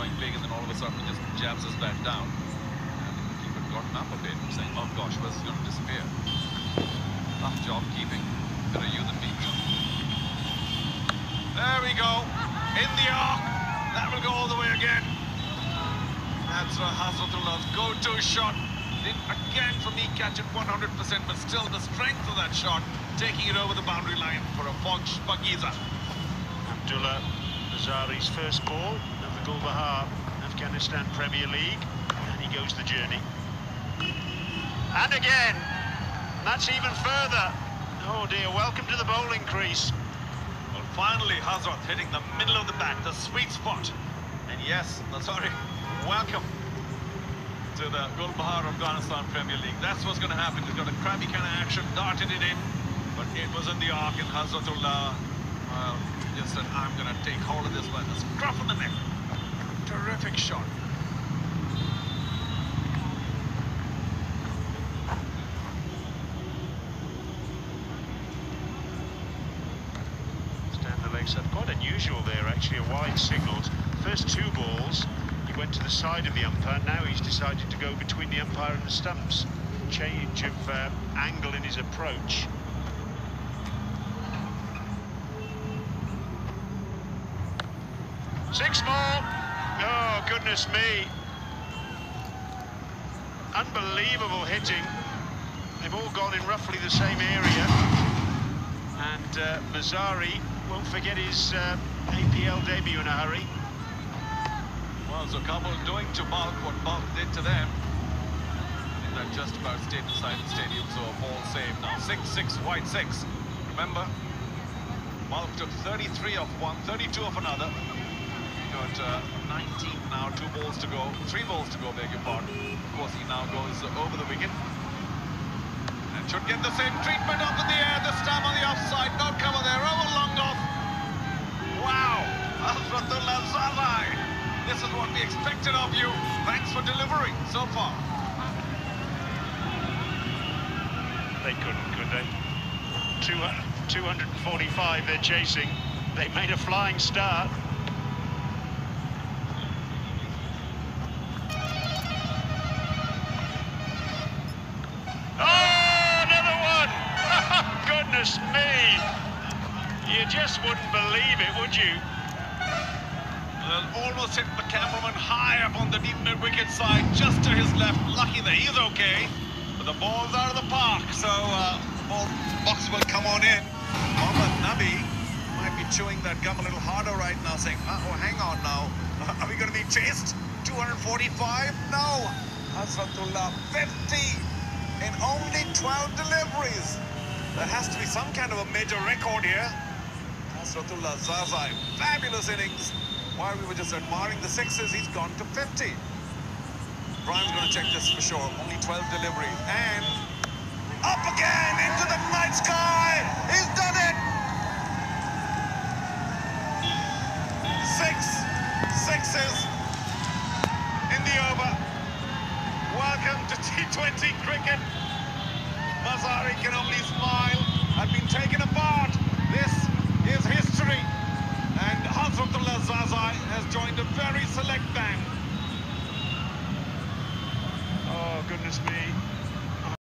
going big, and then all of a sudden he just jabs his bat down. And the keeper got up a bit, saying, oh gosh, where's he going to disappear? Tough job keeping. Better you than me. There we go. In the arc. That will go all the way again. That's Hazratullah's go-to shot. Didn't again for me catch it 100%, but still the strength of that shot, taking it over the boundary line for a Pakiza. Abdullah Nazari's first ball of the Gulbahar Afghanistan Premier League, and he goes the journey. And again, that's even further. Oh dear, welcome to the bowling crease. Well, finally Hazrat hitting the middle of the bat, the sweet spot. And yes, Nazari, welcome to the Gulbahar Afghanistan Premier League. That's what's going to happen. He's got a crabby kind of action, darted it in, but it was in the arc, and Hazratullah, well, just said, I'm going to take hold of this by the scruff of the neck. Terrific shot. Stand the legs up. Quite unusual there, actually, a wide signal. First two balls, he went to the side of the umpire. Now he's decided to go between the umpire and the stumps. Change of angle in his approach. Six more. Oh, goodness me. Unbelievable hitting. They've all gone in roughly the same area. And Nazari won't forget his APL debut in a hurry. Well, so Kabul doing to Balkh what Balkh did to them. I think that just about stayed inside the stadium, so a ball saved now. 6-6, white 6. Remember, Balkh took 33 off one, 32 off another. Got 19 now, 2 balls to go, 3 balls to go, beg your pardon. Of course, he now goes over the wicket. And should get the same treatment up in the air, this time on the offside. No cover there, over long off. Wow, Hazratullah Zazai. This is what we expected of you. Thanks for delivering so far. They couldn't, could they? 245 they're chasing. They made a flying start. Oh, another one! Goodness me! You just wouldn't believe it, would you? Almost hit the cameraman high up on the deep mid-wicket side, just to his left. Lucky that he's okay, but the ball's out of the park, so ball box will come on in. Mohammad Nabi might be chewing that gum a little harder right now, saying, oh, hang on now. Are we going to be chased? 245? No. Hazratullah, 50 in only 12 deliveries. There has to be some kind of a major record here. Hazratullah Zazai, fabulous innings. While we were just admiring the sixes, he's gone to 50. Brian's going to check this for sure. Only 12 deliveries. And up again into the night sky. He's done it. 6 sixes in the over. Welcome to T20 cricket. Mazari can